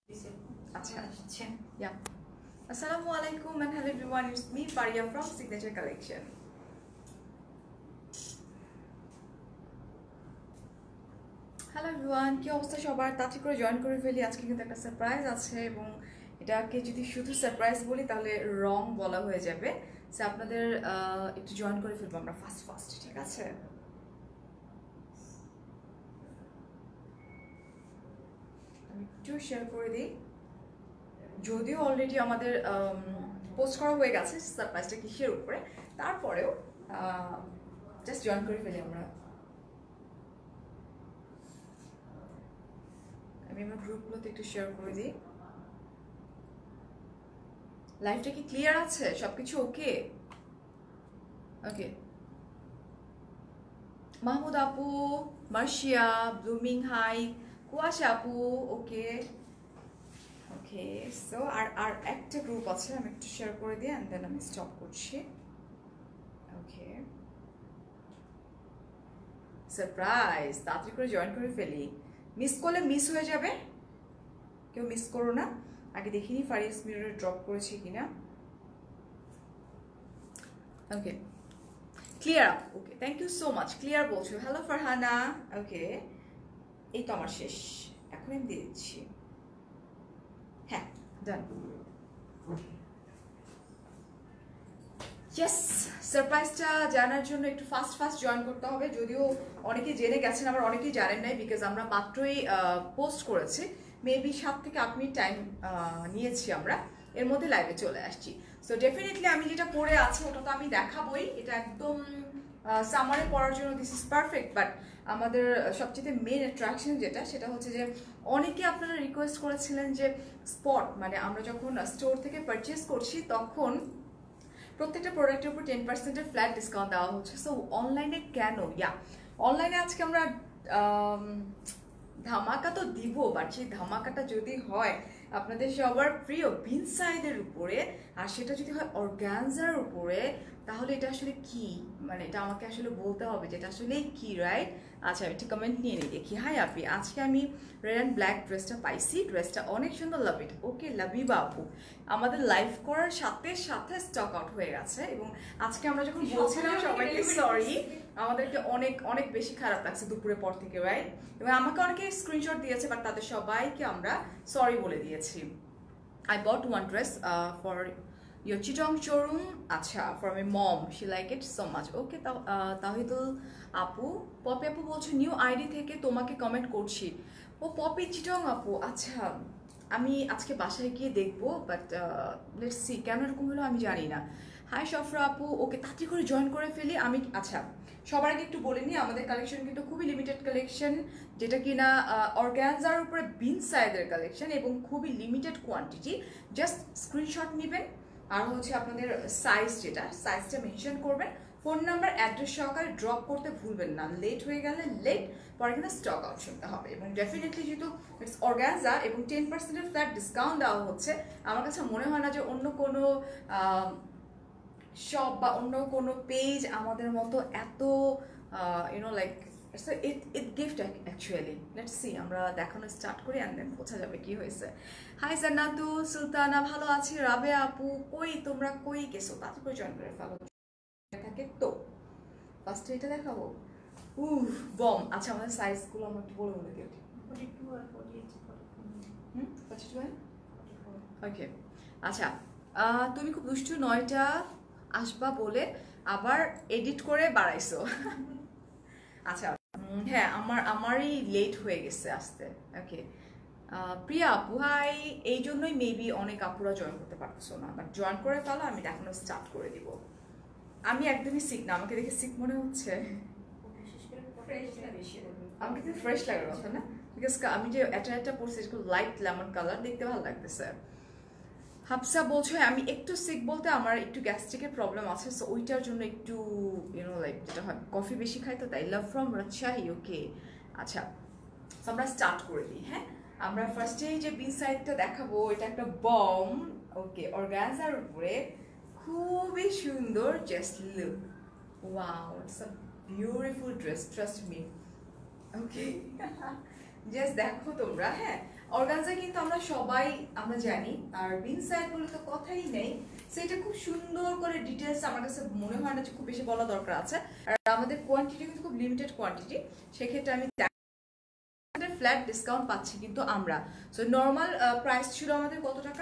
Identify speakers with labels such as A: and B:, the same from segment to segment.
A: Yeah. Assalamualaikum and hello everyone, it's me Faria from Signature Collection. Hello everyone, কি অবস্থা সবার? তাড়াতাড়ি করে জয়েন করে ফেলি। আজকে কিন্তু একটা সারপ্রাইজ আছে এবং এটাকে যদি শুধু সারপ্রাইজ বলি তাহলে রং বলা হয়ে যাবে। সো আপনাদের একটু জয়েন করে ফেলবো আমরা ফার্স্ট, ঠিক আছে? আমি একটু শেয়ার করে দিই, যদিও অলরেডি আমাদের পোস্ট করা হয়ে গেছে সারপ্রাইজটা কিসের উপরে, তারপরেও জাস্ট জয়েন করে ফেলি আমরা। আমি আমার গ্রুপগুলোতে একটু শেয়ার করে দিই। লাইভটা কি ক্লিয়ার আছে? সবকিছু ওকে? ওকে, মাহমুদ আপু, মার্শিয়া, ব্লুমিং হাই, কুয়াশা আপু, ওকে ওকে। সো আর একটা গ্রুপ আছে, আমি একটু শেয়ার করে দিই অ্যান্ড দেন আমি স্টপ করছি। ওকে, সারপ্রাইজ, তাড়াতাড়ি করে জয়েন করে ফেলি। মিস করলে মিস হয়ে যাবে, কেউ মিস করো না। আগে দেখিনি ফারিস মিররে ড্রপ করেছি কিনা। Okay, clear, okay, thank you so much. Clear বলছো, হ্যালো ফারহানা। ওকে, এই তো আমার শেষ, এখন আমি দিয়ে দিচ্ছি। হ্যাঁ, ডান। ইয়েস, সারপ্রাইজটা জানার জন্য একটু ফাস্ট জয়েন করতে হবে। যদিও অনেকেই জেনে গেছেন, আবার অনেকেই জানেন নাই, বিকজ আমরা মাত্রই পোস্ট করেছি। মেবি 7 থেকে 8 মিনিট টাইম নিয়েছি আমরা, এর মধ্যে লাইভে চলে আসছি। সো ডেফিনেটলি আমি যেটা পরে আছি ওটা তো আমি দেখাবোই, এটা একদম সামারে পড়ার জন্য দিস ইজ পারফেক্ট। বাট আমাদের সবচেয়ে মেন অ্যাট্রাকশন যেটা, সেটা হচ্ছে যে অনেকে আপনারা রিকোয়েস্ট করেছিলেন যে স্পট, মানে আমরা যখন স্টোর থেকে পারচেস করছি তখন প্রত্যেকটা প্রোডাক্টের উপর 10% ফ্ল্যাট ডিসকাউন্ট দেওয়া হচ্ছে। সো অনলাইনে কেন? অনলাইনে আজকে আমরা ধামাকা তো দিব, বাট সেই ধামাকাটা যদি হয় আপনাদের সবার প্রিয় ভিনসাইদের উপরে, আর সেটা যদি হয় অর্গানজার উপরে, তাহলে এটা আসলে কি, মানে এটা আমাকে আসলে বলতে হবে যে এটা আসলে কি, রাইট? আচ্ছা, একটু কমেন্ট নিয়ে নিই দেখি। হাই আপি, আজকে আমি রেড অ্যান্ড ব্ল্যাক ড্রেসটা পাইছি, ড্রেসটা অনেক সুন্দর, লাভ ইট। ওকে, লাভিবা আপু, আমাদের লাইভ করার সাথে সাথে স্টক আউট হয়ে গেছে এবং আজকে আমরা যখন বলছিলাম সবাইকে সরি, আমাদেরকে অনেক অনেক বেশি খারাপ লাগছে দুপুরের পর থেকে, রাইট? এবং আমাকে অনেকে স্ক্রিনশট দিয়েছে, বাট তাদের সবাইকে আমরা সরি বলে দিয়েছি। I bought one dress for your Chittagong showroom. আচ্ছা, for my mom, she like it so much. Okay, Tahidul আপু, পপি আপু বলছো নিউ আইডি থেকে তোমাকে কমেন্ট করছি। ও পপি চিটং আপু, আচ্ছা আমি আজকে বাসায় গিয়ে দেখবো, বাট লেটস সি কেন এরকম হলো আমি জানি না। হাই সফরা আপু, ওকে তাড়াতাড়ি করে জয়েন করে ফেলি আমি। আচ্ছা, সবার আগে একটু বলে নিই, আমাদের কালেকশন কিন্তু খুবই লিমিটেড কালেকশন, যেটা কিনা অর্গানজার উপরে ভিনসাইদের কালেকশন এবং খুবই লিমিটেড কোয়ান্টিটি। জাস্ট স্ক্রিনশট নেবেন আর হচ্ছে আপনাদের সাইজ, যেটা সাইজটা মেনশন করবেন, ফোন নাম্বার অ্যাড্রেস সহকারে ড্রপ করতে ভুলবেন না। লেট হয়ে গেলে লেট, পরে কিন্তু স্টক আউট শুনতে হবে। এবং ডেফিনেটলি যেহেতু ইটস অর্গানজা এবং 10% ফ্ল্যাট ডিসকাউন্ট দেওয়া হচ্ছে, আমার কাছে মনে হয় না যে অন্য কোনো শপ বা অন্য কোনো পেজ আমাদের মতো এত you know like it gift actually. Let's see, আমরা দেখানো স্টার্ট করি অ্যান্ড দেন বোঝা যাবে কি হয়েছে। হাই জান্নাতু সুলতানা, ভালো আছি। রাবে আপু, কই তোমরা কই গেছো? তাড়াতাড়ি করে জয়েন করে ফেলো থাকে তো। ফার্স্টে এটা দেখাবো, বম। আচ্ছা, আমাদের সাইজগুলো আমরা একটু বলে বলে দিই। ওকে, আচ্ছা, তুমি খুব দুষ্টু, 9টা আসবা বলে আবার এডিট করে বাড়াইছো। আচ্ছা, হ্যাঁ, আমারই লেট হয়ে গেছে আসতে। ওকে, প্রিয়া আপু হাই, এই জন্যই মেবি অনেক আপুরা জয়েন করতে পারতেছো না, বাট জয়েন করে ফেলো, আমি দেখানো স্টার্ট করে দিব। আমি একদমই সিক না, আমাকে দেখে সিক মনে হচ্ছে? আমাকে কিন্তু ফ্রেশ লাগার কথা না, বিকজ আমি যে একটা পরছি লাইট লেমন কালার, দেখতে ভালো লাগতেছে। হাফসা বলছো আমি একটু সিক বলতে আমার একটু গ্যাস্ট্রিকের প্রবলেম আছে, সো ওইটার জন্য একটু ইউনো লাইক যেটা হয় কফি বেশি খাই তো তাই। Love from Rajshahi, okay. আচ্ছা, আমরা স্টার্ট করে দিই। হ্যাঁ, আমরা ফার্স্টেই যে বি সাইডটা দেখাবো, এটা একটা বম। ওকে, অর্গানজার উপরে খুবই সুন্দর, just look, wow, it's a beautiful dress, trust me. Okay, just দেখো তোমরা। হ্যাঁ, অর্গানজা কিন্তু আমরা সবাই আমরা জানি, আর বিন সাইড বলে তো কথাই নেই। সেটা খুব সুন্দর করে ডিটেলস আমার কাছে মনে হয় না যে খুব বেশি বলা দরকার আছে। আর আমাদের কোয়ান্টিটি কিন্তু খুব লিমিটেড কোয়ান্টিটি, সেক্ষেত্রে আমি ফ্ল্যাট ডিসকাউন্ট পাচ্ছি কিন্তু আমরা। সো নর্মাল প্রাইস ছিল আমাদের কত টাকা?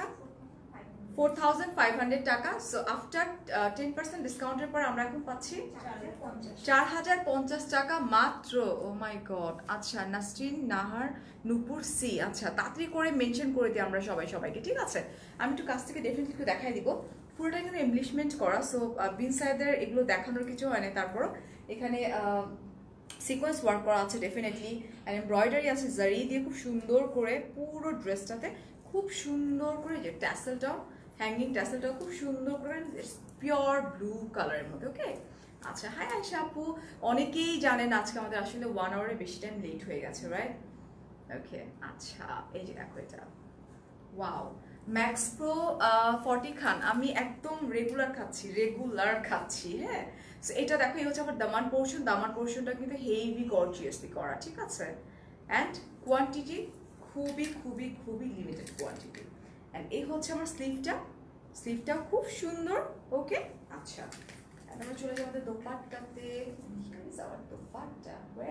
A: 4500 টাকা। সো আফটার 10% ডিসকাউন্টের পর আমরা এখন পাচ্ছি 4050 টাকা মাত্র। Oh my god. আচ্ছা, নাসরিন নাহার নূপুর সি। আচ্ছা, তাড়াতাড়ি করে মেনশন করে দিই আমরা সবাইকে, ঠিক আছে? আমি একটু কাছ থেকে ডেফিনেটলি একটু দেখাই দিব। পুরোটা কিন্তু এমব্লিশমেন্ট করা, সো বিন সাইডের এগুলো দেখানোর কিছু হয় না। তারপরও এখানে সিকোয়েন্স ওয়ার্ক করা আছে ডেফিনেটলি, আর এমব্রয়ডারি আছে জারি দিয়ে খুব সুন্দর করে পুরো ড্রেসটাতে, খুব সুন্দর করে যে ট্যাসেলটাও, হ্যাঙ্গিং ট্যাসেলটাও খুব সুন্দর করে পিওর ব্লু কালারের মধ্যে। ওকে, আচ্ছা। হাই আয়শা আপু, অনেকেই জানেন আজকে আমাদের আসলে 1 আওয়ারের বেশি টাইম লেট হয়ে গেছে, রাইট? ওকে, আচ্ছা, এই যে দেখো এটা, ওয়াও, ম্যাক্স প্রো 40 খান। আমি একদম রেগুলার খাচ্ছি, হ্যাঁ। সো এটা দেখো, এই হচ্ছে আমার দামান পোর্শনটা কিন্তু হেভি গর্জিয়াসলি করা, ঠিক আছে? অ্যান্ড কোয়ান্টিটি খুবই লিমিটেড কোয়ান্টিটি। অ্যান্ড এই হচ্ছে আমার স্লিভটা খুব সুন্দর। ওকে, আচ্ছা, আমরা চলে যাবো আমাদের দোপাট্টাতে। দোপাট্টা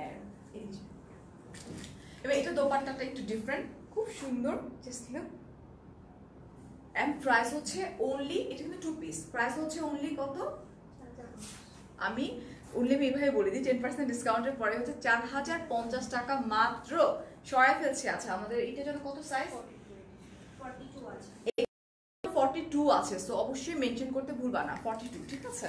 A: এবার এটা দোপাট্টাটা একটু ডিফারেন্ট, খুব সুন্দর, জাস্ট লুক। এন্ড প্রাইস হচ্ছে অনলি, এটা কিন্তু 2 পিস, প্রাইস হচ্ছে অনলি কত? আমি এইভাবে বলে দিই, 10% ডিসকাউন্টের পরে হচ্ছে 4050 টাকা মাত্র। সরাই ফেলছি। আচ্ছা, আমাদের এটার জন্য কত সাইজ? 42 আছে, সো অবশ্যই মেনশন করতে ভুলবা না, 42, ঠিক আছে?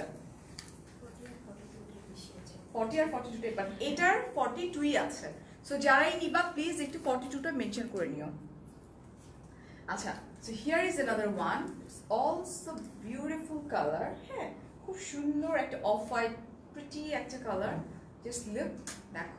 A: 40 আর 42 বাট এটার 42ই আছে। সো যারাই নিবা প্লিজ একটু 42টা মেনশন করে নিও। আচ্ছা, so here is another one, also beautiful colour, হ্যাঁ, খুব সুন্দর একটা অফ হোয়াইট প্রিটি একটা কালার। জাস্ট লুক, দেখো।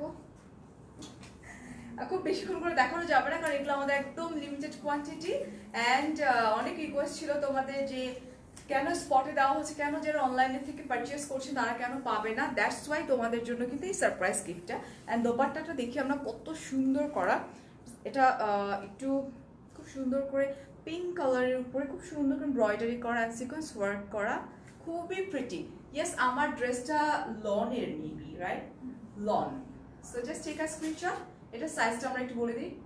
A: খুব বেশিক্ষণ করে দেখানো যাবে না, কারণ এগুলো আমাদের একদম লিমিটেড কোয়ান্টিটি। অ্যান্ড অনেক রিকোয়েস্ট ছিল তোমাদের যে কেন স্পটে দেওয়া হচ্ছে, কেন যারা অনলাইনে থেকে পারচেস করছেন তারা কেন পাবে না। দ্যাটস ওয়াই তোমাদের জন্য কিন্তু এই সারপ্রাইজ গিফটটা। অ্যান্ড দোপাট্টাটা দেখি আমরা কত সুন্দর করা। এটা একটু খুব সুন্দর করে পিঙ্ক কালারের উপরে খুব সুন্দর করে এমব্রয়ডারি করা অ্যান্ড সিকোয়েন্স ওয়ার্ক করা, খুবই প্রিটি। ইয়েস, আমার ড্রেসটা লনের maybe, right? Lawn. So just take a screenshot. এটা সাইজটা আমরা একটু বলে দিই।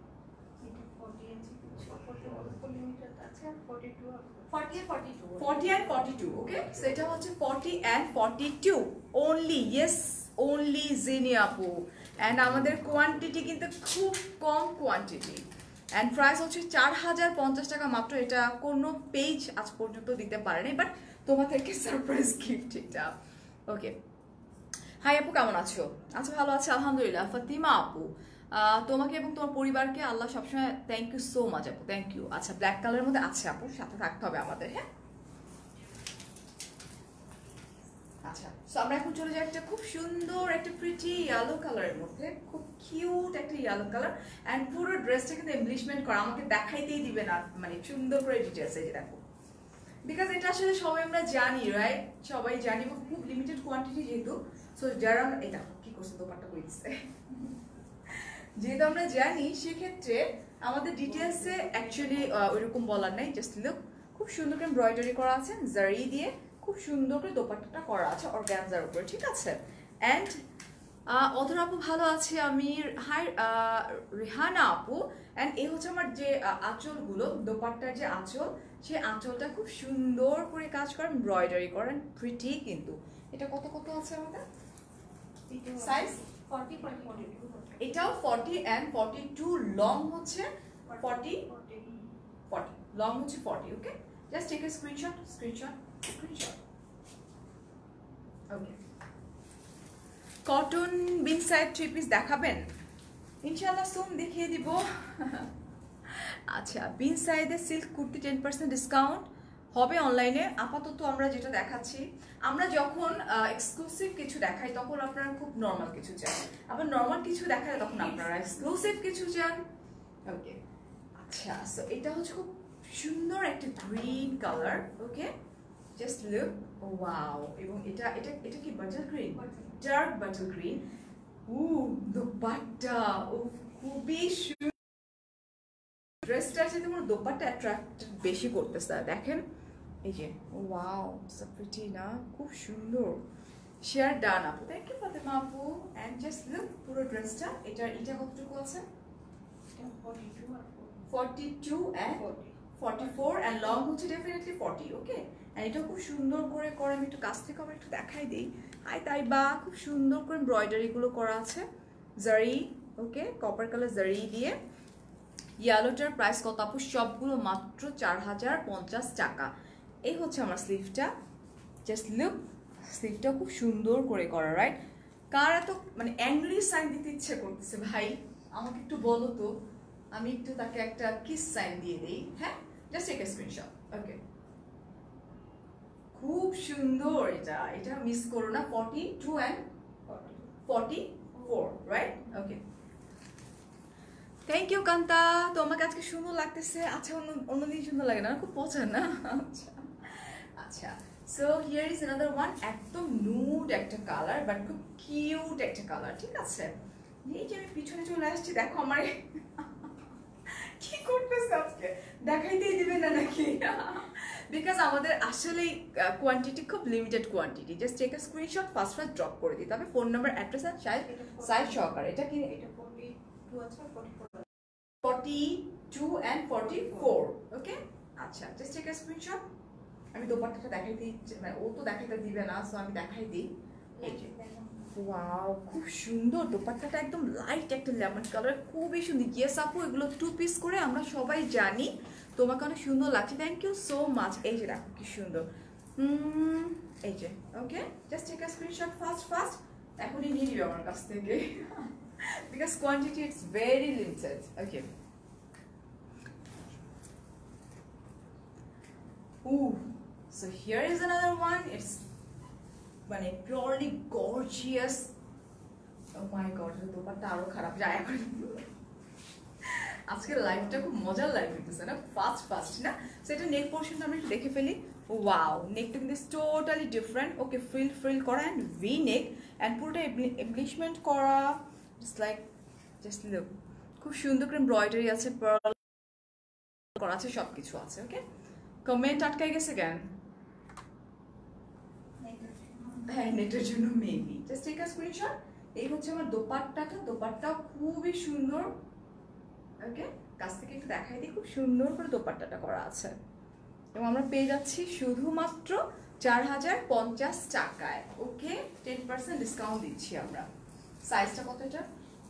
A: 40 and 42, ওকে? সো এটা হচ্ছে 40 and 42 only. Yes, only Jini আপু। অ্যান্ড আমাদের কোয়ান্টিটি কিন্তু খুব কম কোয়ান্টিটি। অ্যান্ড প্রাইস হচ্ছে 4050 টাকা মাত্র। এটা কোনো পেজ আজ পর্যন্ত দিতে পারেনি, বাট তোমাদেরকে সারপ্রাইজ গিফট এটা। ওকে, হাই আপু, কেমন আছো? আচ্ছা, ভালো আছে আলহামদুলিল্লাহ। ফাতিমা আপু, তোমাকে এবং তোমার পরিবারকে আল্লাহ সবসময়, থ্যাংক ইউ সো মাচ আপু, থ্যাংক ইউ। আচ্ছা, ব্ল্যাক কালারের মধ্যে আছে আপু, সাথে থাকতে হবে আমাদের, হ্যাঁ। আচ্ছা, সো আমরা এখন চলে যাই একটা খুব সুন্দর একটা প্রিটি ইয়েলো কালারের মধ্যে, খুব কিউট একটা ইয়েলো কালার। অ্যান্ড পুরো ড্রেসটা কিন্তু এমব্লিশমেন্ট করা, আমাকে দেখাইতেই দিবে না, মানে সুন্দর করে ডিটেলস এই যে দেখো। বিকজ এটা আসলে সবাই আমরা জানি, রাইট? সবাই জানি, খুব লিমিটেড কোয়ান্টিটি যেহেতু। সো যারা এটা কি করছে, দোপাট্টা করে দিচ্ছে, যেহেতু আমরা জানি, সেক্ষেত্রে আমাদের ডিটেলসে অ্যাকচুয়ালি ওইরকম বলার নাই। জাস্ট লুক, খুব সুন্দর করে এমব্রয়ডারি করা আছে জারি দিয়ে, খুব সুন্দর করে দোপাট্টাটা করা আছে অর্গানজার উপরে, ঠিক আছে? অ্যান্ড অধর আপু, ভালো আছি আমি। হাই রেহানা আপু। অ্যান্ড এই হচ্ছে আমার যে আঁচলগুলো, দোপাট্টার যে আঁচল, সেই আঁচলটা খুব সুন্দর করে কাজ করেন, এমব্রয়ডারি করেন, প্রিটি কিন্তু। এটা কত আছে আমাদের সাইজ? 40, 42। এটাও 40 and 42, লং হচ্ছে 40, লং হচ্ছে 40। Okay, just take a screenshot. Okay, cotton বিন সাইড 3 পিস দেখাবেন? ইনশাআল্লাহ সুন দেখিয়ে দিব। আচ্ছা, বিন সাইডে সিল্ক কুর্তি 10% ডিসকাউন্ট হবে অনলাইনে। আপাতত আমরা যেটা দেখাচ্ছি, আমরা যখন এক্সক্লুসিভ কিছু দেখাই তখন আপনারা খুব নর্মাল কিছু চান, আবার নর্মাল কিছু দেখালে তখন আপনারা এক্সক্লুসিভ কিছু চান। ওকে, আচ্ছা, সো এটা হচ্ছে খুব সুন্দর একটা green colour. Okay, just look, wow. এবং এটা কি butter green, dark butter green. Dupatta খুবই চাইতে আমার দোপাট্টা অ্যাট্রাক্ট বেশি করতেছে। দেখেন এই যে, ওয়াও সো প্রিটি না, খুব সুন্দর। শেয়ার ডান আপু, থ্যাংক ইউ ফাতেমা আপু। অ্যান্ড জাস্ট লুক পুরো ড্রেসটা, এটা কতটুকু আছে? 42 and 44 and লং হচ্ছে ডেফিনেটলি 40, ওকে। এন্ড এটা খুব সুন্দর করে আমি একটু কাছ থেকে আবার একটু দেখাই দিই। হাই তাই বা খুব সুন্দর করে এমব্রয়ডারি গুলো করা আছে, জারি, ওকে, কপার কালার জারি দিয়ে। ইয়েলোটার প্রাইস কত আপু? সবগুলো মাত্র 4050 টাকা। এই হচ্ছে আমার স্লিভটা, জাস্ট লুক, স্লিভটা খুব সুন্দর করে করা, রাইট? কার এত মানে অ্যাংরি সাইন দিতে ইচ্ছে করতেছে ভাই আমাকে একটু বলো তো, আমি একটু তাকে একটা কিস সাইন দিয়ে দিই। হ্যাঁ, just take a screenshot, okay. খুব সুন্দর, এটা মিস করো না। 42 and 44, right? Okay, thank you Kanta. তোমাকে আজকে সুন্দর লাগতেছে। আচ্ছা, অন্যদিন সুন্দর লাগে না, খুব পছন্দ না? আচ্ছা আচ্ছা, so here is another one, একদম নুড একটা কালার বাট খুব কিউট একটা কালার, ঠিক আছে? এই যে আমি পিছনে চলে আসছি, দেখো আমার কি করতেছে আজকে, দেখাইতেই দিবে না নাকি? বিকজ আমাদের আসলে কোয়ান্টিটি খুব limited quantity. Just take a screenshot, first drop করে দিতে হবে, ফোন নাম্বার, অ্যাড্রেস আর সাইজ সহকারে। এটা কি? 42 and 44, ওকে। আচ্ছা, জাস্ট টেক আ স্ক্রিনশট। আমি দোপাট্টাটা দেখাই দিই, মানে ও তো দেখাইতে দিবে না, সো আমি দেখাই দিই। এই যে, ওয়াও খুব সুন্দর দোপাট্টাটা, একদম লাইট একটা লেমন কালার, খুবই সুন্দর। ইয়েস আপু, এগুলো 2 পিস করে আমরা সবাই জানি, তোমাকে অনেক সুন্দর লাগছে, থ্যাংক ইউ সো মাচ। এই যে দেখো কি সুন্দর, এই যে, okay. Just take a screenshot fast, এখনই নিয়ে নিবে আমার কাছ থেকে, because quantity it's very limited, okay. Ooh, so here is another one. It's মানে purely gorgeous. Oh my god, dupatta আরো খারাপ যায় এখন। আজকের লাইভটা খুব মজার লাইভ হইতেছে না, ফাস্ট না? সো এটা নেক পোর্শনটা আমরা একটু দেখে ফেলি। ওয়াও, নেকটা কিন্তু টোটালি ডিফারেন্ট, ওকে। ফ্রিল করা অ্যান্ড ভি নেক, অ্যান্ড পুরোটা এমব্লিশমেন্ট করা, জাস্ট লুক, খুব সুন্দর করে এমব্রয়ডারি আছে, পার্ল করা আছে, সবকিছু আছে, ওকে। কমেন্ট আটকাই গেছে কেন? হ্যাঁ, নেটের জন্য maybe. Just take a screenshot. এই হচ্ছে আমার দোপাট্টাও খুবই সুন্দর, ওকে। কাছ থেকে একটু দেখাই দিই, খুব সুন্দর করে দোপাট্টাটা করা আছে, এবং আমরা পেয়ে যাচ্ছি শুধুমাত্র 4050 টাকায়, ওকে। 10% ডিসকাউন্ট দিচ্ছি আমরা। সাইজটা কত এটা?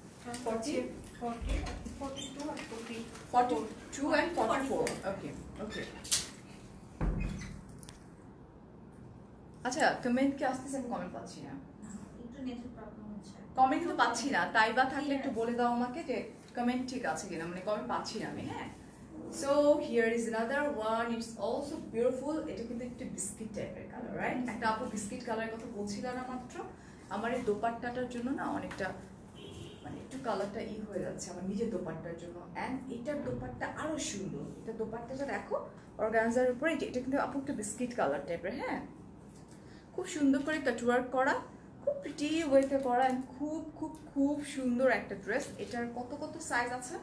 A: 42 and 44, ওকে। আচ্ছা, কমেন্ট কি আসতেছে? আমি কমেন্ট পাচ্ছি না, কমেন্ট কিন্তু পাচ্ছি না। তাই বা থাকলে একটু বলে দাও আমাকে যে কমেন্ট ঠিক আছে কিনা, মানে কমেন্ট পাচ্ছি না আমি। হ্যাঁ, so here is another one, it's also beautiful. এটা কিন্তু একটু বিস্কিট টাইপের কালার, রাইট? একটা আপু বিস্কিট কালারের কথা বলছিল না মাত্র। আমার এই দোপাট্টাটার জন্য না অনেকটা মানে একটু কালারটা হয়ে যাচ্ছে আমার নিজের দোপাট্টার জন্য। অ্যান্ড এটার দোপাট্টা আরো সুন্দর। এটা দোপাট্টাটা দেখো অর্গানজার উপরে, এটা কিন্তু আপু একটা বিস্কিট কালার টাইপের, হ্যাঁ, খুব সুন্দর করে কাটওয়ার্ক করা, খুব প্রিটি ওয়েতে করা, খুব খুব খুব সুন্দর একটা ড্রেস। এটার কত সাইজ আছে?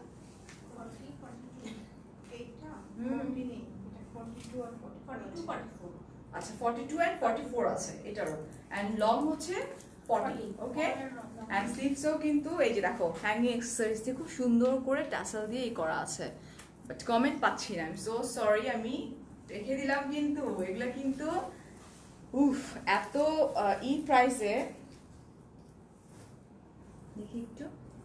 A: আচ্ছা, 42 and 44 আছে এটারও, অ্যান্ড লং হচ্ছে 40, ওকে। অ্যান্ড স্লিভসও কিন্তু এই যে দেখো হ্যাঙ্গিং অ্যাক্সেসরিজ দিয়ে খুব সুন্দর করে টাসেল দিয়ে করা আছে, বাট কমেন্ট পাচ্ছি না, আই এম সো সরি। আমি রেখে দিলাম কিন্তু এগুলা কিন্তু উফ, এত প্রাইসে। দেখি একটু,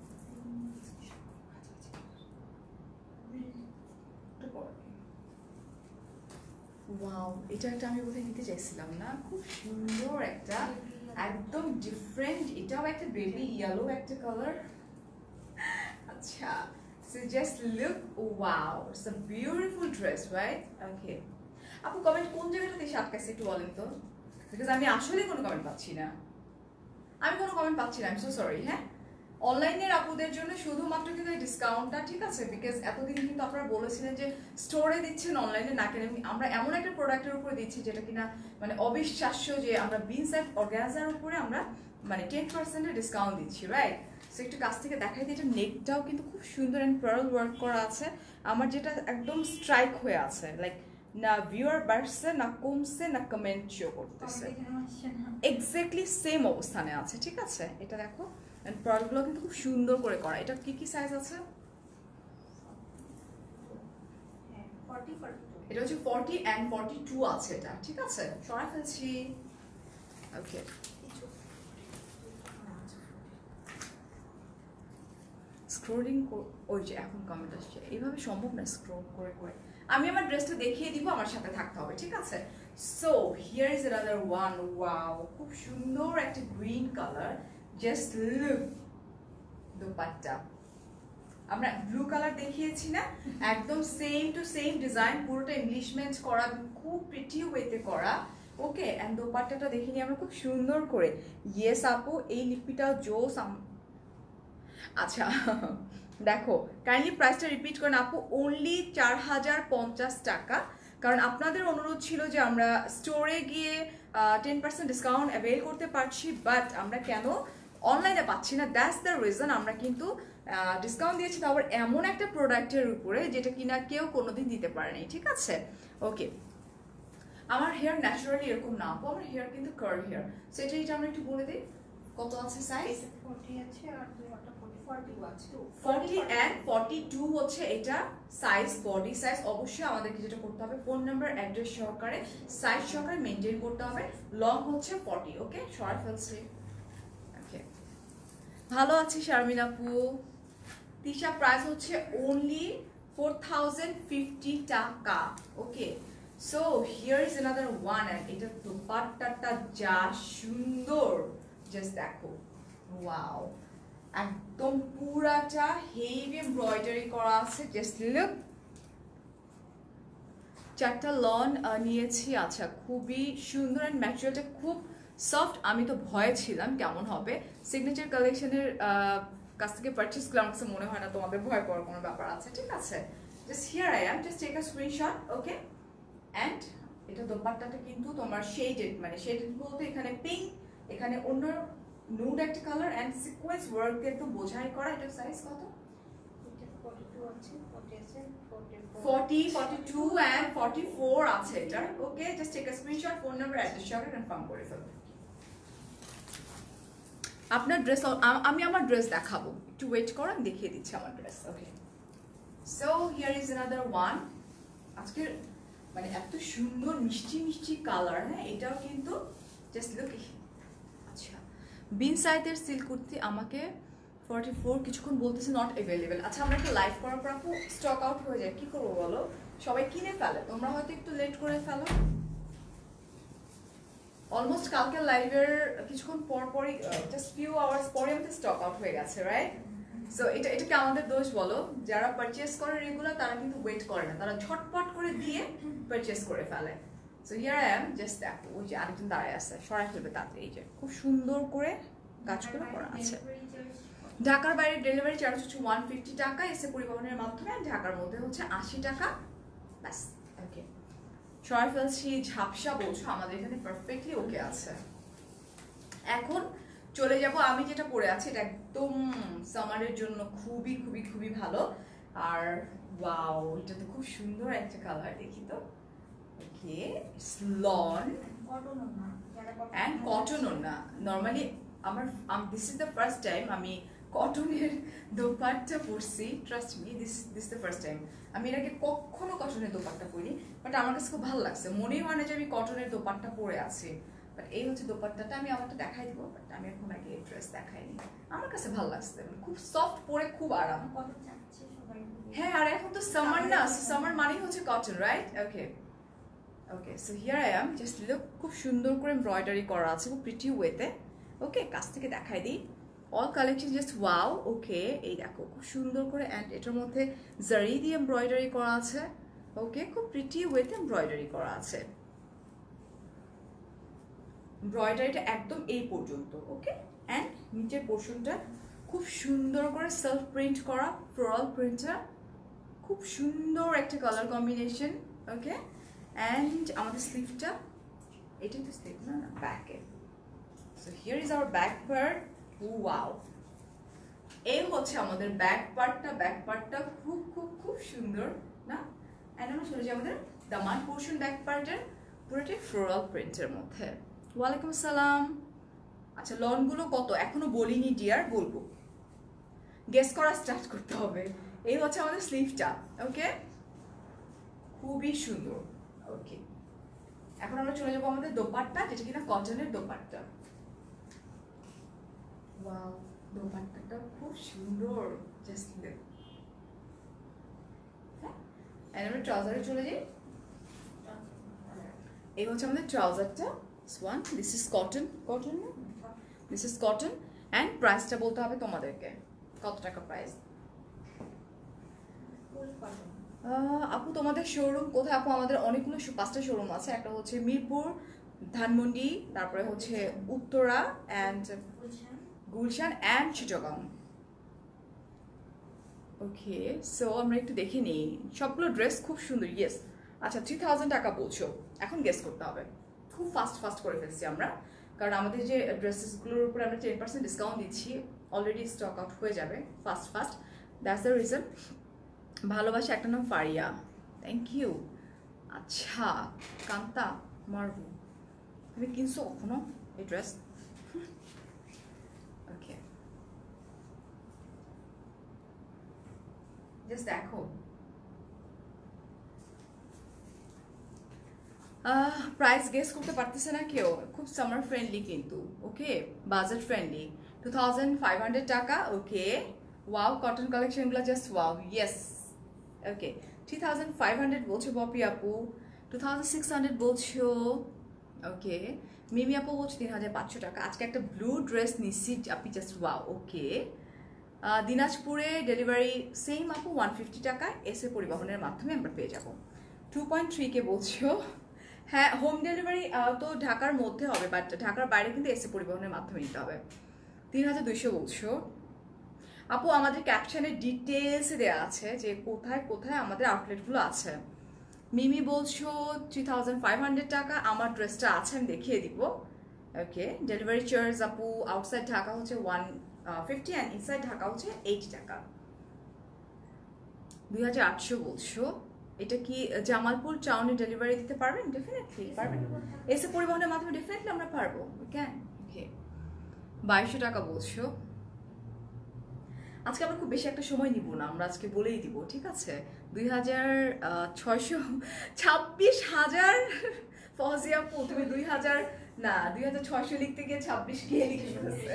A: ওয়াও, এটা একটা আমি বোধহয় নিতে চাইছিলাম না, খুব সুন্দর একটা, একদম ডিফারেন্ট। এটাও একটা বেবি ইয়েলো একটা কালার। আচ্ছা, so just look, wow, it's a beautiful dress, right? Okay আপু, কমেন্ট কোন জায়গাটাতে এসে আটকাইছে একটু বলেন তো, বিকজ আমি আসলে কোনো কমেন্ট পাচ্ছি না, আই এম সো সরি। হ্যাঁ, অনলাইনের আপুদের জন্য শুধুমাত্র কিন্তু এই ডিসকাউন্টটা, ঠিক আছে? বিকজ এতদিন কিন্তু আপনারা বলেছিলেন যে স্টোরে দিচ্ছেন, অনলাইনে না কেন। আমরা এমন একটা প্রোডাক্টের উপরে দিচ্ছি যেটা কিনা মানে অবিশ্বাস্য, যে আমরা বিনস অ্যান্ড অর্গানজার উপরে আমরা মানে 10% ডিসকাউন্ট দিচ্ছি, রাইট? সো একটু কাছ থেকে দেখাই দিই, এটা নেকটাও কিন্তু খুব সুন্দর অ্যান্ড পার্ল ওয়ার্ক করা আছে। আমার যেটা একদম স্ট্রাইক হয়ে আছে, লাইক না ভিউয়ার বাড়ছে না কমছে না কমেন্ট শো করতেছে, এক্স্যাক্টলি সেম অবস্থানে আছে, ঠিক আছে? এটা দেখো, অ্যান্ড পার্লগুলো কিন্তু খুব সুন্দর করে করা। এটা কি কি সাইজ আছে? এটা হচ্ছে 40 and 42 আছে এটা, ঠিক আছে? সরাই ফেলছি। ওকে, স্ক্রোলিং ওই যে এখন কমেন্ট আসছে, এইভাবে সম্ভব না স্ক্রোল করে করে। আমি আমার ড্রেসটা দেখিয়ে দিব, আমার সাথে থাকতে হবে, ঠিক আছে? So here is another one. Wow, খুব সুন্দর একটা green colour, just look dupatta. আমরা ব্লু কালার দেখিয়েছি না, একদম সেম টু সেম ডিজাইন, পুরোটা ইংলিশমেন্ট করা, খুব প্রিটি ওয়েতে করা। ওকে, এন্ড দোপাট্টাটা দেখে নিই আমরা খুব সুন্দর করে। ইয়েস আপু, এই লিপিটাও জোস। আচ্ছা দেখো, কাইন্ডলি প্রাইসটা রিপিট করেন আপু। অনলি 4050 টাকা। কারণ আপনাদের অনুরোধ ছিল যে আমরা স্টোরে গিয়ে 10% ডিসকাউন্ট অ্যাভেল করতে পারছি, বাট আমরা কেন অনলাইনে পাচ্ছি না, দ্যাটস দ্য রিজন। আমরা কিন্তু ডিসকাউন্ট দিয়েছি, তারপর এমন একটা প্রোডাক্টের উপরে যেটা কিনা কেউ কোনোদিন দিতে পারেনি, ঠিক আছে? ওকে, আমার হেয়ার ন্যাচারালি এরকম না আপু, আমার হেয়ার কিন্তু কার্ল হেয়ার। সো এটা আমরা একটু বলে দিই কত আছে সাইজ।
B: 40 আছে আর 42 আছে।
A: 40 and 42 হচ্ছে এটা সাইজ, বডি সাইজ। অবশ্যই আমাদেরকে যেটা করতে হবে, ফোন নাম্বার অ্যাড্রেস সহকারে সাইজ সহকারে মেনটেন করতে হবে। লং হচ্ছে 40। ওকে, শর্ট ফেলছি। ওকে, ভালো আছি শারমিন আপু। তিশা প্রাইস হচ্ছে অনলি 4050 টাকা। Okay, so here is another one, and এটা দোপাট্টাটা যা সুন্দর, জাস্ট দেখো, ওয়াও, একদম পুরাটা হেভি এমব্রয়ডারি করা আছে, জাস্ট লুক। চারটা লন নিয়েছি। আচ্ছা, খুবই সুন্দর অ্যান্ড ম্যাটেরিয়ালটা খুব সফট। আমি তো ভয়ে ছিলাম কেমন হবে। সিগনেচার কালেকশনের কাছ থেকে পারচেস করলে আমার কাছে মনে হয় না তোমাদের ভয় পাওয়ার কোনো ব্যাপার আছে, ঠিক আছে? Just here I am, just take a screenshot. Okay, and এটা দোপাট্টাটা কিন্তু তোমার শেডেড, মানে শেডেড বলতে এখানে পিঙ্ক, এখানে অন্য নুড একটা কালার অ্যান্ড সিকোয়েন্স ওয়ার্ক দিয়ে তো বোঝাই করা। এটা সাইজ কত?
B: 42 আছে, 40 আছে,
A: 40, 42 and 44 আছে এটা। Okay, just take a screenshot, phone number address সহকারে কনফার্ম করে ফেলবে। আপনার ড্রেস, আমি আমার ড্রেস দেখাবো, একটু ওয়েট করো, আমি দেখিয়ে দিচ্ছি আমার dress. Okay, so here is another one. আজকের মানে এত সুন্দর মিষ্টি মিষ্টি কালার, হ্যাঁ এটাও কিন্তু জাস্ট লুক। আচ্ছা, বিন সাইদের সিল্ক কুর্তি আমাকে 44 কিছুক্ষণ বলতেছে নট অ্যাভেলেবেল। আচ্ছা, আমরা একটা লাইভ করার পর আপু স্টক আউট হয়ে যায়, কি করবো বলো? সবাই কিনে ফেলে, তোমরা হয়তো একটু লেট করে ফেলো। অলমোস্ট কালকে লাইভের কিছুক্ষণ পর পরই, জাস্ট ফিউ আওয়ার্স পরে আমাদের স্টক আউট হয়ে গেছে, রাইট? সো এটা কি আমাদের দোষ বলো? যারা পারচেস করে রেগুলার তারা কিন্তু ওয়েট করে না, তারা ঝটপট করে দিয়ে পারচেস করে ফেলে। So here I am, just দেখো, ওই যে আরেকজন দাঁড়ায় আছে, সরাই ফেলবে তাড়াতাড়ি। এই যে খুব সুন্দর করে কাজগুলো করা আছে। ঢাকার বাইরে ডেলিভারি চার্জ হচ্ছে 150 টাকা এসে পরিবহনের মাধ্যমে, ঢাকার মধ্যে হচ্ছে 80 টাকা, ব্যাস। ওকে, সরাই ফেলছি। ঝাপসা বলছো, আমাদের এখানে পারফেক্টলি ওকে আছে। এখন চলে যাব, আমি যেটা পরে আছি এটা একদম সামারের জন্য খুবই খুবই খুবই ভালো। আর ওয়াও, এটা তো খুব সুন্দর একটা কালার, দেখি তো। ওকে, লন অ্যান্ড কটন না, নর্মালি আমার this is the first time আমি কটনের দোপাট্টা পরছি। Trust me, this the first time. আমি এর আগে কখনো কটনের দোপাট্টা পরিনি, বাট আমার কাছে খুব ভালো লাগছে। মনেই হয় না যে আমি কটনের দোপাট্টা পরে আছি। বাট এই হচ্ছে দোপাট্টাটা, আমি আমারটা দেখাই দিব, বাট আমি এখন আগে ড্রেস দেখাইনি। আমার কাছে ভালো লাগছে, খুব সফট, পরে খুব আরাম। হ্যাঁ, আর এখন তো সামার না, সামার মানে হচ্ছে cotton, right? Okay okay, so here I am, just look, খুব সুন্দর করে এমব্রয়ডারি করা আছে, খুব প্রিটি ওয়েতে। ওকে, কাছ থেকে দেখাই দিই। All collection just wow. Okay, এই দেখো খুব সুন্দর করে, অ্যান্ড এটার মধ্যে জারি দিয়ে এমব্রয়ডারি করা আছে। ওকে, খুব প্রিটি ওয়েতে এমব্রয়ডারি করা আছে। এমব্রয়ডারিটা একদম এই পর্যন্ত। ওকে, অ্যান্ড নিচের পোর্শনটা খুব সুন্দর করে সেলফ প্রিন্ট করা, ফ্লোরাল প্রিন্টটা, খুব সুন্দর একটা কালার কম্বিনেশন। ওকে, অ্যান্ড আমাদের স্লিভটা, এটাই তো স্লিভ না, ব্যাকে। So here is our back part. Wow, এই হচ্ছে আমাদের ব্যাক পার্টটা খুব খুব খুব সুন্দর না? এন্ড আমরা চলে যাই আমাদের দামান পোর্শন ব্যাক পার্টের পুরোটাই ফ্লোরাল প্রিন্টের মধ্যে। ওয়ালাইকুম আসসালাম। আচ্ছা, লনগুলো কত এখনো বলিনি ডিয়ার, বলবো, গেস করা স্টার্ট করতে হবে। এই হচ্ছে আমাদের স্লিভটা, ওকে, খুবই সুন্দর। ওকে, এখন আমরা চলে যাবো আমাদের দোপাট্টা, যেটা কিনা কটনের দোপাট্টা। ওয়াও, দোপাট্টাটা খুব সুন্দর, জাস্ট লুক। হ্যাঁ, এন্ড আমরা ট্রাউজারে চলে যাই। এই হচ্ছে আমাদের ট্রাউজারটা, swan, this is cotton, this is cotton. And প্রাইসটা বলতে হবে তোমাদেরকে, কত টাকা প্রাইস? আপু তোমাদের শোরুম কোথায়? আপু আমাদের অনেকগুলো 5টা শোরুম আছে। একটা হচ্ছে মিরপুর, ধানমন্ডি, তারপরে হচ্ছে Uttara and Gulshan and Chittagong. Okay, so আমরা একটু দেখে নিই। সবগুলো ড্রেস খুব সুন্দর, ইয়েস। আচ্ছা, 3000 টাকা বলছো, এখন গেস করতে হবে। খুব ফাস্ট করে ফেলছি আমরা, কারণ আমাদের যে ড্রেসেসগুলোর উপরে আমরা 10% ডিসকাউন্ট দিচ্ছি, অলরেডি স্টক আউট হয়ে যাবে ফাস্ট। That's the reason. ভালোবাসা, একটা নাম ফারিয়া, থ্যাংক ইউ। আচ্ছা, কান্তা মারবু, তুমি কিনছো কখনো এই ড্রেস? ওকে, জাস্ট দেখো। প্রাইস গেস করতে পারতেছে না কেউ? খুব সামার ফ্রেন্ডলি কিন্তু, ওকে, বাজেট ফ্রেন্ডলি। 2500 টাকা, ওকে। ওয়াও, কটন কালেকশনগুলো জাস্ট ওয়াও, ইয়েস। ওকে, 3500 বলছো পপি আপু, 2600 বলছো, ওকে। মিমি আপু বলছো 3500 টাকা। আজকে একটা ব্লু ড্রেস নিচ্ছি আপনি, জাস্ট ওয়াও, ওকে। দিনাজপুরে ডেলিভারি সেম আপু 150 টাকা, এসে পরিবহনের মাধ্যমে আমরা পেয়ে যাব। 2.3K বলছো, হ্যাঁ হোম ডেলিভারি তো ঢাকার মধ্যে হবে, বাট ঢাকার বাইরে কিন্তু এসে পরিবহনের মাধ্যমে নিতে হবে। 3200 বলছো আপু। আমাদের ক্যাপশনের ডিটেলসে দেওয়া আছে যে কোথায় কোথায় আমাদের আউটলেটগুলো আছে। মিমি বলছো 3500 টাকা, আমার ড্রেসটা আছে, আমি দেখিয়ে দিব, ওকে। ডেলিভারি চার্জ আপু আউটসাইড ঢাকা হচ্ছে 150 অ্যান্ড ইনসাইড ঢাকা হচ্ছে 80 টাকা। 2800 বলছো। এটা কি জামালপুর টাউনে ডেলিভারি দিতে পারবেন? ডেফিনেটলি পারবেন, এসে পরিবহনের মাধ্যমে ডেফিনেটলি আমরা পারবো, ক্যান, ওকে। 2200 টাকা বলছো। আজকে আমরা খুব বেশি একটা সময় নিব না, আমরা আজকে বলেই দিব, ঠিক আছে। 26,000 ফজিয়া আপু, তুমি 2000 না 2600 লিখতে গিয়ে 26 গিয়ে লিখে ফেলেছে।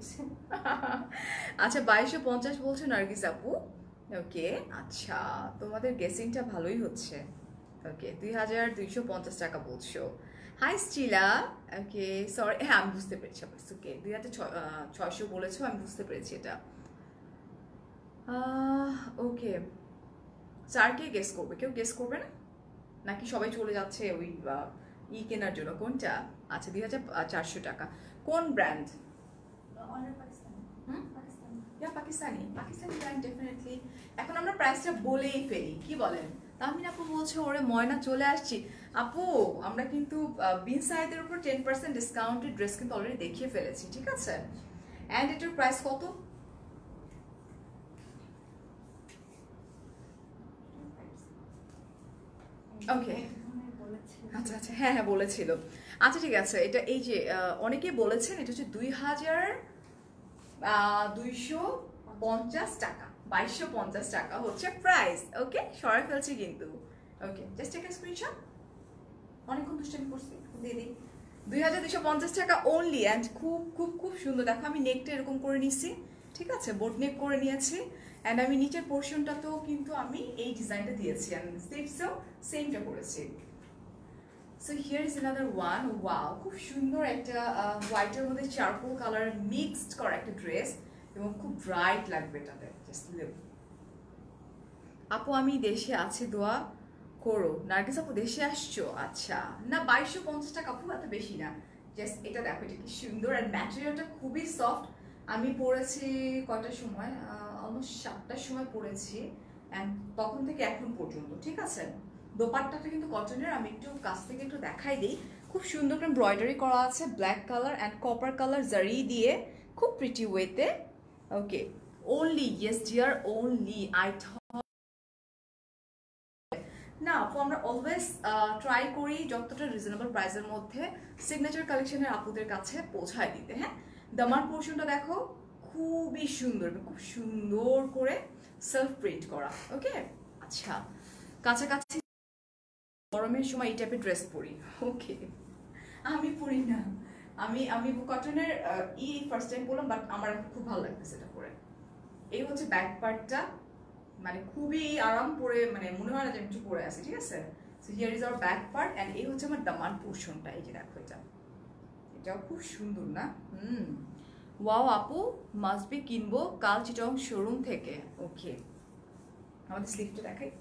A: আচ্ছা, 2250 বলছো নার্গিস আপু, ওকে। আচ্ছা, তোমাদের গেসিংটা ভালোই হচ্ছে, ওকে। 2250 টাকা বলছো। হাই স্টিলা, ওকে, সরি, হ্যাঁ আমি বুঝতে পেরেছি, ওকে। 2600 বলেছো, আমি বুঝতে পেরেছি এটা, ওকে। স্যারকে গেস করবে, কেউ গেস করবে না নাকি সবাই চলে যাচ্ছে ওই কেনার জন্য? কোনটা? আচ্ছা, 2400 টাকা। কোন ব্র্যান্ড? Pakistani brand, definitely. এখন আমরা প্রাইসটা বলেই ফেলি, কি বলেন? তাহমিন আপু বলছে ওরে ময়না চলে আসছি। আপু আমরা কিন্তু বিন সাইদের উপর 10% ডিসকাউন্টেড ড্রেস কিন্তু অলরেডি দেখিয়ে ফেলেছি, ঠিক আছে। অ্যান্ড এটার প্রাইস কত? ওকে, আচ্ছা আচ্ছা, হ্যাঁ হ্যাঁ বলেছিল। আচ্ছা ঠিক আছে, এটা এই যে অনেকেই বলেছেন এটা হচ্ছে 2250 টাকা, 2250 টাকা হচ্ছে প্রাইস, ওকে। সরাই ফেলছি কিন্তু, okay. Just take a screenshot, অনেকক্ষণ দুষ্টামি করছি, দিয়ে দিই। 2250 টাকা অনলি। অ্যান্ড খুব খুব খুব সুন্দর, দেখো আমি নেকটা এরকম করে নিচ্ছি, ঠিক আছে, বোট নেক করে নিয়েছি। অ্যান্ড আমি নিচের পোর্শনটাতেও কিন্তু আমি এই ডিজাইনটা দিয়েছি, অ্যান্ড স্লিভসেও সেমটা করেছি। So here is another one, wow, খুব সুন্দর একটা হোয়াইটের মধ্যে চারকোল কালার মিক্সড করা একটা ড্রেস, এবং খুব ব্রাইট লাগবে এটাতে, জাস্ট লুক। আপু আমি দেশে আছি, দোয়া করো। নার্গিস আপু দেশে আসছো? আচ্ছা, না 2250 টাকা আপু, এত বেশি না। জাস্ট এটা দেখো, এটা কি সুন্দর, অ্যান্ড ম্যাটেরিয়ালটা খুবই সফট। আমি পরেছি কয়টার সময়, অলমোস্ট 7টার সময় পরেছি, অ্যান্ড তখন থেকে এখন পর্যন্ত, ঠিক আছে। দোপাট্টাটা কিন্তু কটনের, আমি একটু কাছ থেকে একটু দেখাই দিই। খুব সুন্দর করে এমব্রয়ডারি করা আছে black colour and copper colour zari দিয়ে, খুব প্রিটি ওয়েতে। Okay, only yes dear, only I না আপু, আমরা অলওয়েজ ট্রাই করি যতটা রিজনেবল প্রাইসের মধ্যে সিগনেচার কালেকশনের আপুদের কাছে পৌঁছায় দিতে। হ্যাঁ, দামান পোর্শনটা দেখো খুবই সুন্দর, খুব সুন্দর করে সেলফ প্রিন্ট করা। ওকে, আচ্ছা, কাছাকাছি গরমের সময় এই টাইপের ড্রেস পরি। ওকে, আমি পরি না, আমি কটনের ফার্স্ট টাইম পরলাম, বাট আমার খুব ভালো লাগতেছে এটা পরে। এই হচ্ছে ব্যাক পার্টটা, মানে খুবই আরাম পরে, মানে মনে হয় না যে একটু পরে আছে। ঠিক আছে, so here is our back part and এই হচ্ছে আমার দামান পোর্শনটা। এই যে দেখো, এটাও খুব সুন্দর না? ওয়াও আপু, মাস্ট বি কিনবো কাল চিটং শোরুম থেকে। ওকে, আমাদের স্লিভটা দেখাই।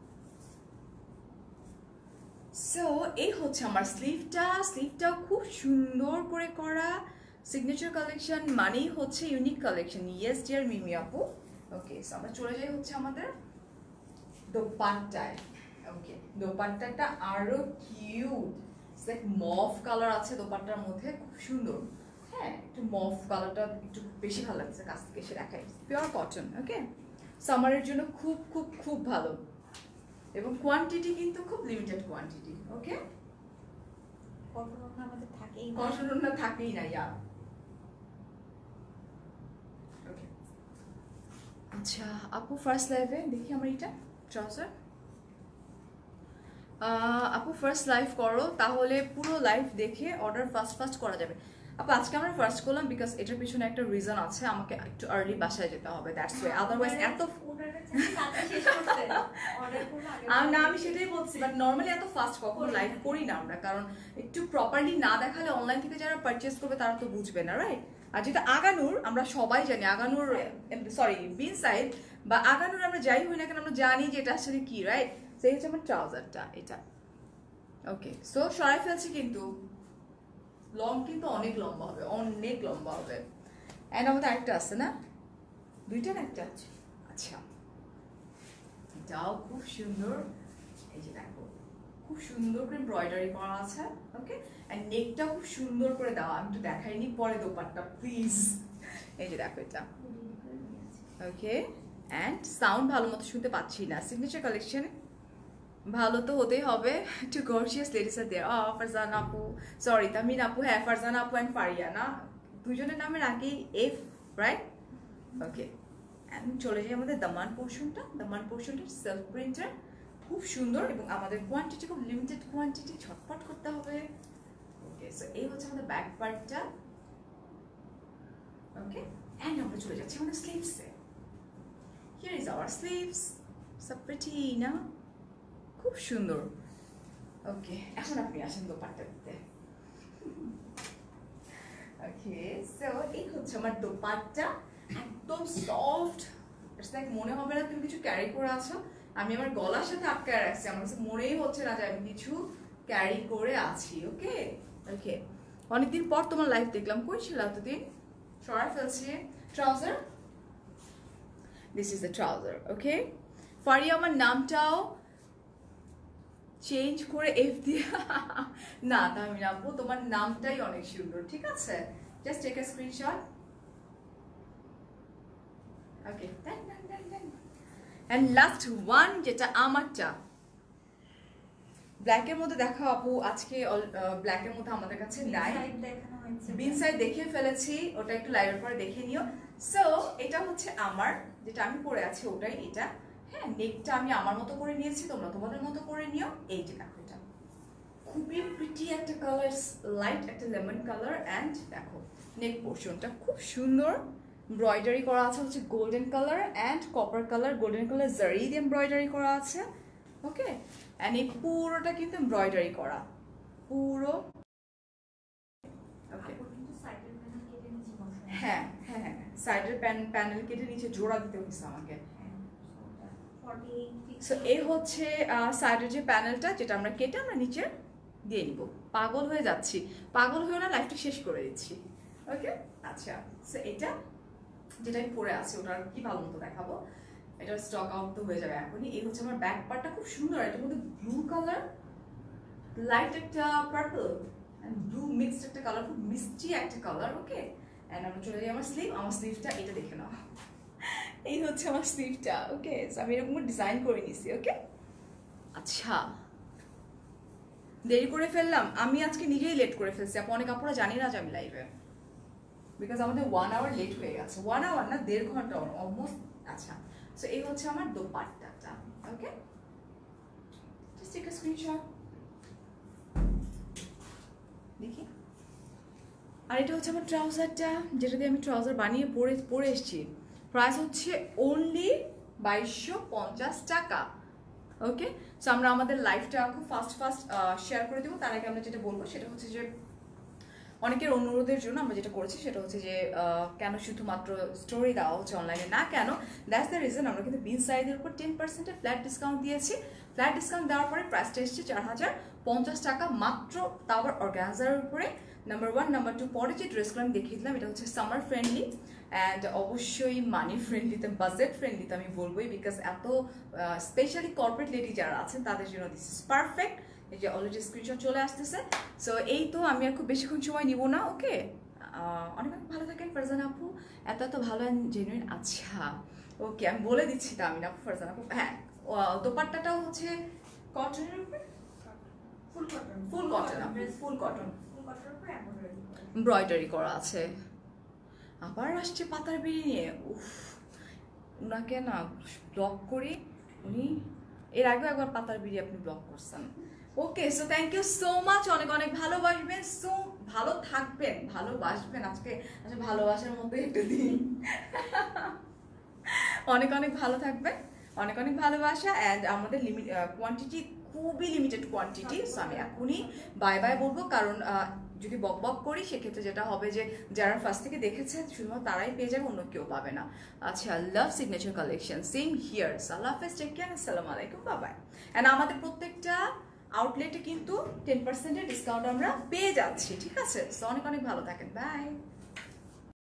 A: সো এই হচ্ছে আমার স্লিভটাও খুব সুন্দর করে করা। সিগনেচার কালেকশন মানেই হচ্ছে unique collection. Yes dear Mimi আপু। ওকে, সো আমরা চলে যাই হচ্ছে আমাদের দোপাট্টায়। ওকে, দোপাট্টাটা আরো কিউট, লাইক মফ কালার আছে দোপাট্টার মধ্যে, খুব সুন্দর। হ্যাঁ, একটু মফ কালারটা একটু বেশি ভালো লাগছে, কাছ থেকে এসে দেখাই। Pure cotton. ওকে, সামারের জন্য খুব খুব খুব ভালো, এবং কোয়ান্টিটি কিন্তু খুব লিমিটেড কোয়ান্টিটি। ওকে,
B: কটন ওড়না আমাদের থাকেই না।
A: কটন ওড়না থাকেই না, ইয়া। ওকে, আচ্ছা আপু, ফার্স্ট লাইভে দেখি আমার এটা ট্রাউজার। আপু ফার্স্ট লাইভ করো, তাহলে পুরো লাইভ দেখে অর্ডার ফার্স্ট করা যাবে। আপু আজকে আমরা ফার্স্ট করলাম বিকজ এটার পিছনে একটা রিজন আছে, আমাকে একটু আর্লি বাসায় যেতে হবে, দ্যাটস ওয়াই। আদারওয়াইজ এত না, আমি সেটাই বলছি, বাট নর্মালি এত ফাস্ট কখনো লাইভ করি না আমরা, কারণ একটু প্রপারলি না দেখালে অনলাইন থেকে যারা পারচেস করবে তারা তো বুঝবে না, রাইট? আর যেটা আগানুর, আমরা সবাই জানি আগানুর, সরি বিন সাইড বা আগানুর, আমরা যাই হই না কেন আমরা জানি যে এটা আসলে কি, রাইট? সেই হচ্ছে আমার ট্রাউজারটা, এটা। ওকে, সো সরাই ফেলছি, কিন্তু লং কিন্তু অনেক লম্বা হবে, অনেক লম্বা হবে। অ্যান্ড আমাদের একটা আছে না, দুইটা না একটা আছে। আচ্ছা, এটাও খুব সুন্দর। এই যে দেখো, খুব সুন্দর করে এমব্রয়ডারি করা আছে। ওকে, অ্যান্ড নেকটাও খুব সুন্দর করে দেওয়া, আমি একটু দেখাইনি, পরে দোপাট্টা প্লিজ। এই যে দেখো এটা। ওকে, অ্যান্ড সাউন্ড ভালো মতো শুনতে পাচ্ছি না। সিগনেচার কালেকশন ভালো তো হতেই হবে। Two gorgeous ladies are there. Farzan আপু, সরি তামিন আপু, হ্যাঁ ফারজান আপু অ্যান্ড ফারিয়ানা, দুজনের নামের আগেই এফ, রাইট? ওকে, চলে যাই আমাদের দামান পোর্শনটা। দামান পোর্শনটা সেলফ প্রিন্টার, খুব সুন্দর, এবং আমাদের কোয়ান্টিটি খুব লিমিটেড কোয়ান্টিটি, ঝটপট করতে হবে। ওকে, সো এই হচ্ছে আমাদের ব্যাক পার্টটা। ওকে, অ্যান্ড আমরা চলে যাচ্ছি আমাদের স্লিভসে। Here is our sleeves, so pretty না? খুব সুন্দর। ওকে, এখন আপনি আসেন দোপাট্টা দিতে। ওকে, সো এই হচ্ছে আমার দোপাট্টা, একদম সফট, ইটস লাইক মনে হবে না তুমি কিছু ক্যারি করে আছো। আমি আমার গলার সাথে আটকায় রাখছি, আমার কাছে মনেই হচ্ছে না যে আমি কিছু ক্যারি করে আছি। ওকে, ওকে, অনেকদিন পর তোমার লাইফ দেখলাম, কই ছিল এতদিন? সরাই ফেলছি trouser. This is the trouser. Okay, Faria আমার নামটাও চেঞ্জ করে এফ দিয়ে না, আমি নামবো, তোমার নামটাই অনেক সুন্দর। ঠিক আছে, just take a screenshot. Okay, and last one, যেটা আমারটা ব্ল্যাকের মধ্যে দেখা আপু, আজকে ব্ল্যাকের মধ্যে আমাদের কাছে নাই, বিন সাইড দেখিয়ে ফেলেছি, ওটা একটু লাইভের পরে দেখে নিও। সো এটা হচ্ছে আমার, যেটা আমি পরে আছি ওটাই এটা। হ্যাঁ, নেকটা আমি আমার মতো করে নিয়েছি, তোমরা তোমাদের মতো করে নিও। এই যে দেখো, এটা খুবই প্রিটি একটা কালার, লাইট একটা লেমন কালার। অ্যান্ড দেখো নেক পোর্শনটা খুব সুন্দর এমব্রয়ডারি করা আছে, হচ্ছে golden colour and copper colour, golden colour zari দিয়ে এমব্রয়ডারি করা আছে। ওকে, অ্যান্ড এই পুরোটা কিন্তু এমব্রয়ডারি করা, পুরো। ওকে, হ্যাঁ হ্যাঁ হ্যাঁ, সাইডের প্যানেল কেটে নিচে জোড়া দিতে হয়েছে আমাকে। সো এই হচ্ছে সাইডের যে প্যানেলটা, যেটা আমরা কেটে আমরা নিচে দিয়ে নিব। পাগল হয়ে যাচ্ছি, পাগল হয়ে না, লাইফটা শেষ করে দিচ্ছি। ওকে, আচ্ছা, সো এটা যেটা আমি পরে আছি ওটা কি ভালো মতো দেখাবো। এটা স্টক আউট তো হয়ে যাবে এখনই। এই হচ্ছে আমার ব্যাক পার্টটা, খুব সুন্দর, এটার মধ্যে ব্লু কালার, লাইট একটা পার্পল এন্ড ব্লু মিক্সড একটা কালার, খুব মিষ্টি একটা কালার। ওকে, এন্ড আমরা চলে যাই আমার স্লিভ। আমার স্লিভটা এটা দেখে নাও, এই হচ্ছে আমার স্লিভটা। ওকে, আমি এরকম ডিজাইন করে নিছি। ওকে, আচ্ছা দেরি করে ফেললাম, আমি আজকে নিজেই লেট করে ফেলছি। আপু অনেক আপুরা জানি না যে আমি লাইভে, বিকজ আমাদের 1 আওয়ার লেট হয়ে গেছে। 1 আওয়ার না, 1.5 ঘন্টা অলমোস্ট। আচ্ছা, সো এই হচ্ছে আমার দোপাট্টাটা। Okay, just take a screenshot দেখি। আর এটা হচ্ছে আমার ট্রাউজারটা, যেটা দিয়ে আমি ট্রাউজার বানিয়ে পরে এসেছি। প্রাইস হচ্ছে অনলি 2250 টাকা। ওকে, সো আমরা আমাদের লাইফটা খুব ফাস্ট শেয়ার করে দেবো। তার আগে আমরা যেটা বলবো সেটা হচ্ছে যে অনেকের অনুরোধের জন্য আমরা যেটা করেছি সেটা হচ্ছে যে কেন শুধুমাত্র স্টোরি দেওয়া হচ্ছে অনলাইনে না কেন, দ্যাটস দ্য রিজন। আমরা কিন্তু বিনসাইডের উপর 10% ফ্ল্যাট ডিসকাউন্ট দিয়েছি। ফ্ল্যাট ডিসকাউন্ট দেওয়ার পরে প্রাইসটা এসেছে 4050 টাকা মাত্র, তাও আবার অর্গানজার উপরে। নাম্বার 1, নাম্বার 2, পরে যে ড্রেসগুলো আমি দেখিয়ে দিলাম এটা হচ্ছে সামার ফ্রেন্ডলি অ্যান্ড অবশ্যই মানি ফ্রেন্ডলিতে, বাজেট ফ্রেন্ডলিতে আমি বলবোই, বিকজ এত স্পেশালি কর্পোরেট লেডি যারা আছেন তাদের জন্য দিস ইজ পারফেক্ট। এই যে অলরেডি স্ক্রিনশট চলে আসতেছে। সো এই তো, আমি আর খুব বেশিক্ষণ সময় নিব না। ওকে, অনেক অনেক ভালো থাকেন ফারজানা আপু, এত ভালো অ্যান্ড জেনুইন। আচ্ছা ওকে, আমি বলে দিচ্ছি তামিন আপু, ফারজানা আপু। হ্যাঁ, দোপাট্টাটাও হচ্ছে কটনের উপরে, full cotton, full cotton embroidery করা আছে। আবার আসছে পাতার বিড়ি নিয়ে। উফ, উনাকে না ব্লক করি, উনি এর আগেও একবার পাতার বিড়ি আপনি ব্লক করছেন। Okay, so thank you so much, অনেক অনেক ভালোবাসবেন, সো ভালো থাকবেন, ভালোবাসবেন। আজকে ভালোবাসার মধ্যে একটু দিন। অনেক অনেক ভালো থাকবেন, অনেক অনেক ভালোবাসা। অ্যান্ড আমাদের কোয়ান্টিটি খুবই লিমিটেড কোয়ান্টিটি। সো আমি এখনই বাই বাই বলবো, কারণ যদি বক করি সেক্ষেত্রে যেটা হবে যে যারা ফার্স্ট থেকে দেখেছে শুধুমাত্র তারাই পেয়ে যাবে, অন্য কেউ পাবে না। আচ্ছা, love signature collection, same here. আল্লাহ হাফেজ, টেক কেয়ার, আসসালামু আলাইকুম, বাই বাই। অ্যান্ড আমাদের প্রত্যেকটা আউটলেটে কিন্তু 10% ডিসকাউন্ট আমরা পেয়ে যাচ্ছি, ঠিক আছে? সো অনেক অনেক ভালো থাকেন, বাই।